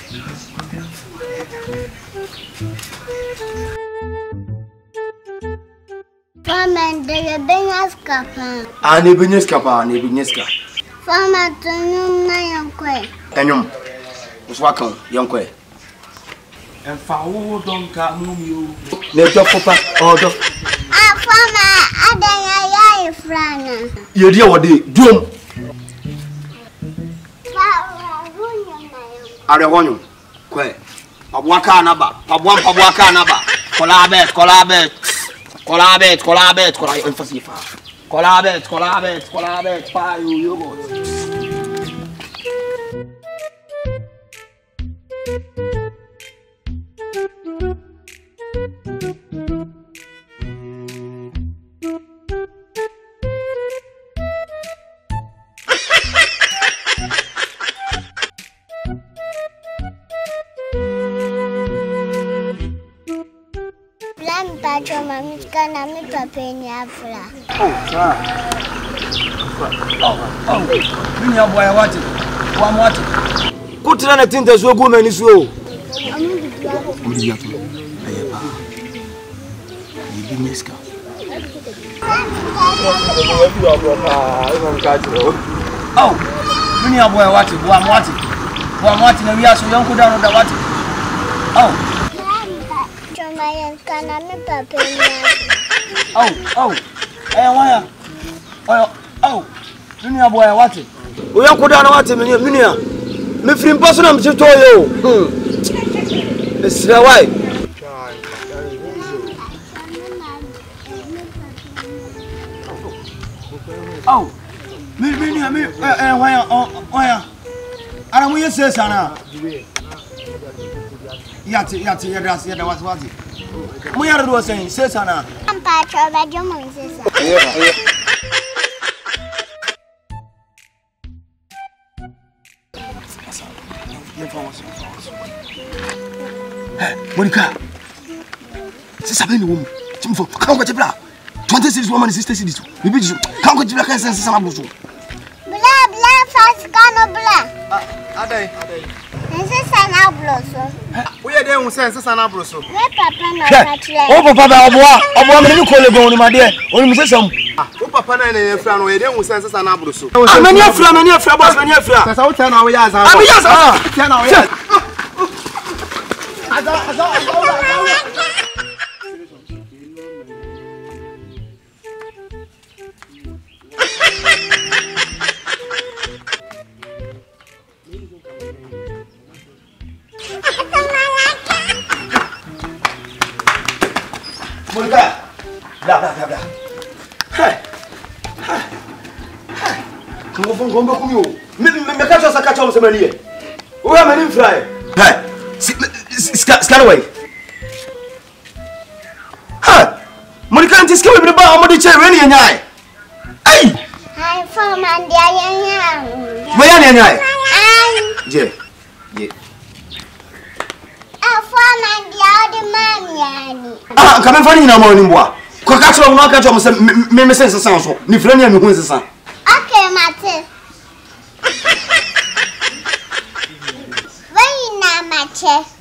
Foreman, the Benyas Capa. I need Benyas Capa, and Benyasca. Foreman, to my uncle. And was welcome, young quay. And foul don't come you. Let your papa order. Foreman, I Frana. You dear what they do. I want you. Quay. Pabwaka naba, Pabwaka naba. Collabet. Collabet, fire you go. Put on a tint as a woman is low. Oh, many are boy watching, one watching, and we are so young, go down on the water. Oh. Oh, Minia boy, what? We are good on what, Minia. Me free person, I'm to you. It's the wife. Oh, Minia, why? I don't want to say, Sana. Yati, what? We are doing saying, say, Sana. I'm Patrick, but your mom says, Monica, c'est ça, ben, tu me fais. Quand on va te plaire, 26 women, 60 cities. Mais bien, quand on va te plaire, c'est ça, ma bouche. Bla, fast, can bla. Adé. C'est ça, na blosso. Oui, il y a des c'est ça, na blosso. Mais papa, n'a pas clair. Oh, papa, on boit, mais nous collons, on m'a dit, on nous fait ça. Oh, papa, n'a pas frère, on est des c'est ça, na blosso. Ah, mais frère, boss, frère. C'est ça, on tient à voyage. Ah, mais ça, tiens à voyage. Monica, bla. Hey. Comment vous me commune? Mais quand ça cache on se marie. Où est mon frère? Hey. Scarway. Hey. Monica, tu sais que le bas en mode de chez Rennie Nyai. Hey. Hi, Foreman, dia yang. Voyez Nyai. Je. Foreman, dia de mami. Ah, quand même fani na mo ni bois. Ko ka tro no ka tro mo se me sense san so. Ni frani am hu sense. Okay, mate. Why na mache?